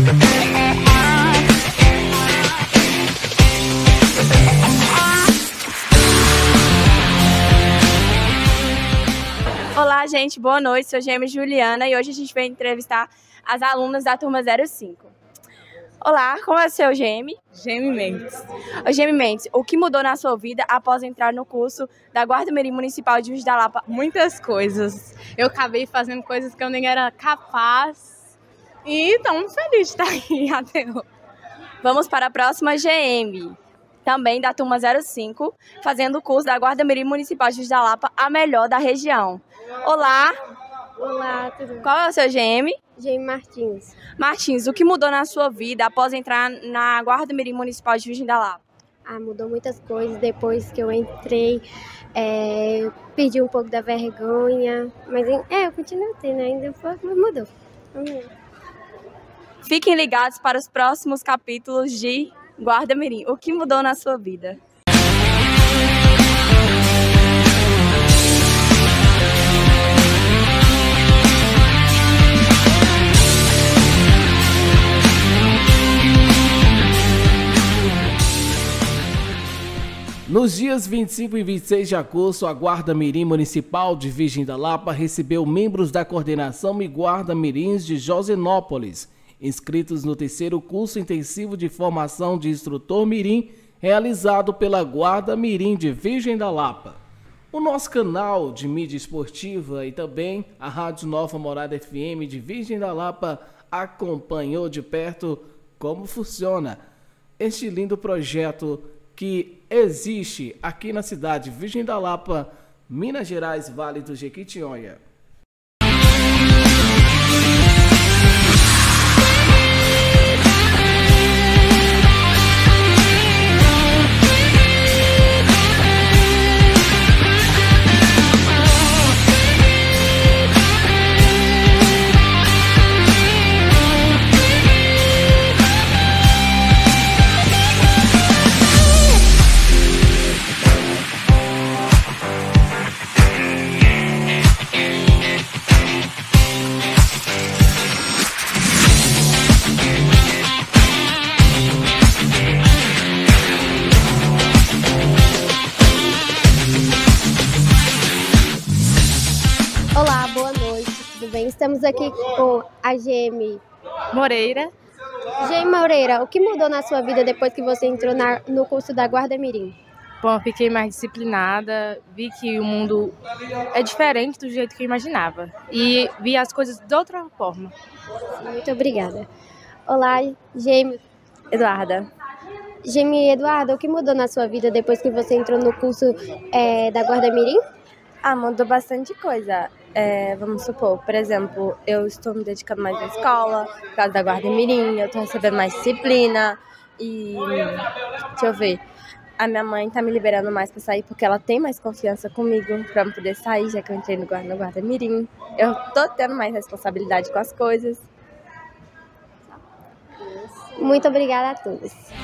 Olá, gente, boa noite. Sou Gêmea Juliana e hoje a gente vai entrevistar as alunas da turma 05. Olá, como é o seu Gêmea? Gêmea Mendes. Gêmea Mendes, o que mudou na sua vida após entrar no curso da Guarda Mirim Municipal de Juiz da Lapa? Muitas coisas. Eu acabei fazendo coisas que eu nem era capaz e estou muito feliz de estar aqui até hoje. Vamos para a próxima GM, também da turma 05, fazendo o curso da Guarda Mirim Municipal de Juiz da Lapa, a melhor da região. Olá! Olá, tudo bem? Qual é o seu GM? Gêmea Martins. Martins, o que mudou na sua vida após entrar na Guarda Mirim Municipal de Juiz da Lapa? Mudou muitas coisas depois que eu entrei. Perdi um pouco da vergonha, mas eu continuo tendo ainda, mas mudou. Fiquem ligados para os próximos capítulos de Guarda Mirim. O que mudou na sua vida? Nos dias 25 e 26 de agosto, a Guarda Mirim Municipal de Virgem da Lapa recebeu membros da Coordenação e Guarda Mirins de Josenópolis, inscritos no terceiro curso intensivo de formação de instrutor Mirim, realizado pela Guarda Mirim de Virgem da Lapa. O nosso canal de mídia esportiva e também a Rádio Nova Morada FM de Virgem da Lapa acompanhou de perto como funciona este lindo projeto que existe aqui na cidade de Virgem da Lapa, Minas Gerais, Vale do Jequitinhonha. Olá, boa noite, tudo bem? Estamos aqui com a Gêmea Moreira. Gêmea Moreira, o que mudou na sua vida depois que você entrou no curso da Guarda Mirim? Bom, eu fiquei mais disciplinada, vi que o mundo é diferente do jeito que eu imaginava e vi as coisas de outra forma. Muito obrigada. Olá, Gêmea Eduarda. Gêmea Eduarda, o que mudou na sua vida depois que você entrou no curso da Guarda Mirim? Mudou bastante coisa. Vamos supor, por exemplo, eu estou me dedicando mais à escola, por causa da Guarda Mirim, eu estou recebendo mais disciplina e, deixa eu ver, a minha mãe está me liberando mais para sair porque ela tem mais confiança comigo para eu poder sair, já que eu entrei no Guarda Mirim. Eu estou tendo mais responsabilidade com as coisas. Muito obrigada a todos.